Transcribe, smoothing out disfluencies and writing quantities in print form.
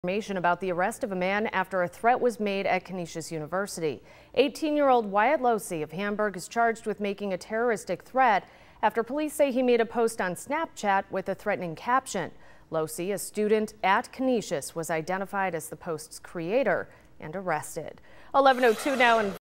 Information about the arrest of a man after a threat was made at Canisius University. 18-year-old Wyatt Losey of Hamburg is charged with making a terroristic threat after police say he made a post on Snapchat with a threatening caption. Losey, a student at Canisius, was identified as the post's creator and arrested. 11:02 now.